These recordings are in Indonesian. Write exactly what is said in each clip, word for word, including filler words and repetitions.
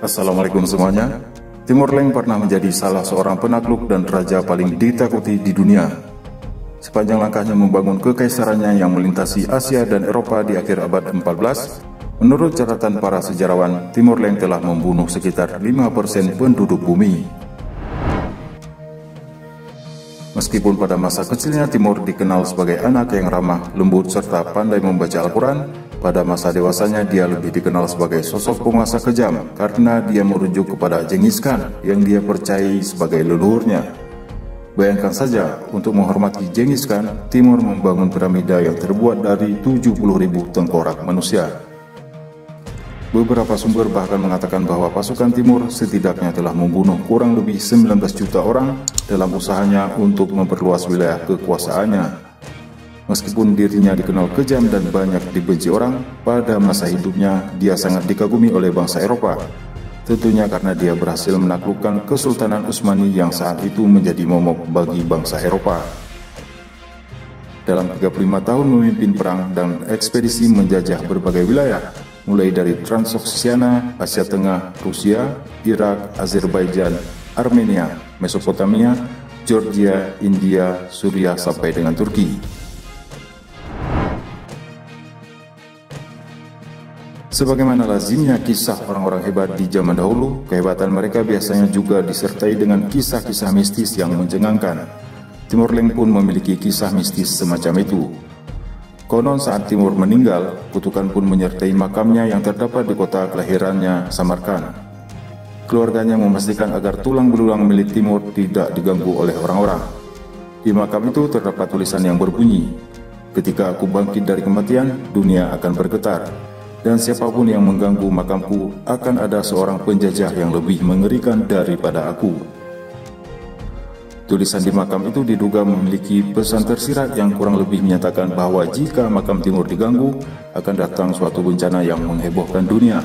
Assalamualaikum semuanya. Timur Leng pernah menjadi salah seorang penakluk dan raja paling ditakuti di dunia. Sepanjang langkahnya membangun kekaisarannya yang melintasi Asia dan Eropa di akhir abad empat belas, menurut catatan para sejarawan, Timur Leng telah membunuh sekitar lima persen penduduk bumi. Meskipun pada masa kecilnya Timur dikenal sebagai anak yang ramah, lembut, serta pandai membaca Al-Quran, pada masa dewasanya dia lebih dikenal sebagai sosok penguasa kejam karena dia merujuk kepada Genghis Khan yang dia percayai sebagai leluhurnya. Bayangkan saja, untuk menghormati Genghis Khan, Timur membangun piramida yang terbuat dari tujuh puluh ribu tengkorak manusia. Beberapa sumber bahkan mengatakan bahwa pasukan Timur setidaknya telah membunuh kurang lebih sembilan belas juta orang dalam usahanya untuk memperluas wilayah kekuasaannya. Meskipun dirinya dikenal kejam dan banyak dibenci orang, pada masa hidupnya dia sangat dikagumi oleh bangsa Eropa. Tentunya karena dia berhasil menaklukkan Kesultanan Utsmani yang saat itu menjadi momok bagi bangsa Eropa. Dalam tiga puluh lima tahun memimpin perang dan ekspedisi menjajah berbagai wilayah, mulai dari Transoksiana, Asia Tengah, Rusia, Irak, Azerbaijan, Armenia, Mesopotamia, Georgia, India, Suriah, sampai dengan Turki. Sebagaimana lazimnya kisah orang-orang hebat di zaman dahulu, kehebatan mereka biasanya juga disertai dengan kisah-kisah mistis yang mencengangkan. Timur Leng pun memiliki kisah mistis semacam itu. Konon saat Timur meninggal, kutukan pun menyertai makamnya yang terdapat di kota kelahirannya, Samarkand. Keluarganya memastikan agar tulang belulang milik Timur tidak diganggu oleh orang-orang. Di makam itu terdapat tulisan yang berbunyi, "Ketika aku bangkit dari kematian, dunia akan bergetar. Dan siapapun yang mengganggu makamku, akan ada seorang penjajah yang lebih mengerikan daripada aku." Tulisan di makam itu diduga memiliki pesan tersirat yang kurang lebih menyatakan bahwa jika makam Timur diganggu, akan datang suatu bencana yang menghebohkan dunia.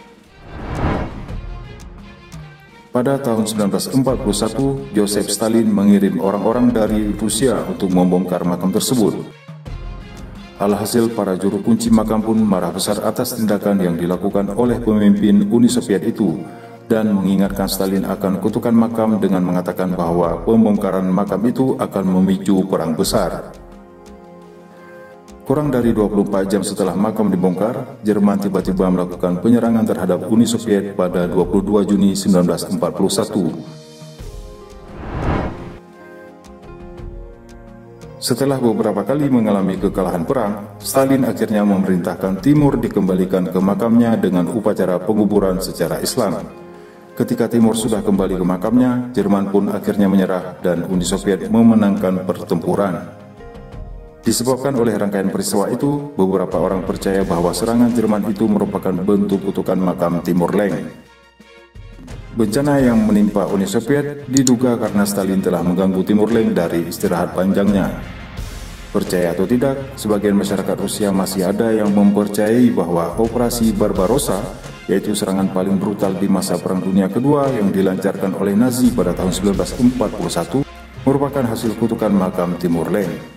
Pada tahun seribu sembilan ratus empat puluh satu, Joseph Stalin mengirim orang-orang dari Rusia untuk membongkar makam tersebut. Alhasil, para juru kunci makam pun marah besar atas tindakan yang dilakukan oleh pemimpin Uni Soviet itu dan mengingatkan Stalin akan kutukan makam dengan mengatakan bahwa pembongkaran makam itu akan memicu perang besar. Kurang dari dua puluh empat jam setelah makam dibongkar, Jerman tiba-tiba melakukan penyerangan terhadap Uni Soviet pada dua puluh dua Juni seribu sembilan ratus empat puluh satu. Setelah beberapa kali mengalami kekalahan perang, Stalin akhirnya memerintahkan Timur dikembalikan ke makamnya dengan upacara penguburan secara Islam. Ketika Timur sudah kembali ke makamnya, Jerman pun akhirnya menyerah dan Uni Soviet memenangkan pertempuran. Disebabkan oleh rangkaian peristiwa itu, beberapa orang percaya bahwa serangan Jerman itu merupakan bentuk kutukan makam Timur Leng. Bencana yang menimpa Uni Soviet diduga karena Stalin telah mengganggu Timur Leng dari istirahat panjangnya. Percaya atau tidak, sebagian masyarakat Rusia masih ada yang mempercayai bahwa Operasi Barbarossa, yaitu serangan paling brutal di masa Perang Dunia Kedua yang dilancarkan oleh Nazi pada tahun seribu sembilan ratus empat puluh satu, merupakan hasil kutukan makam Timur Leng.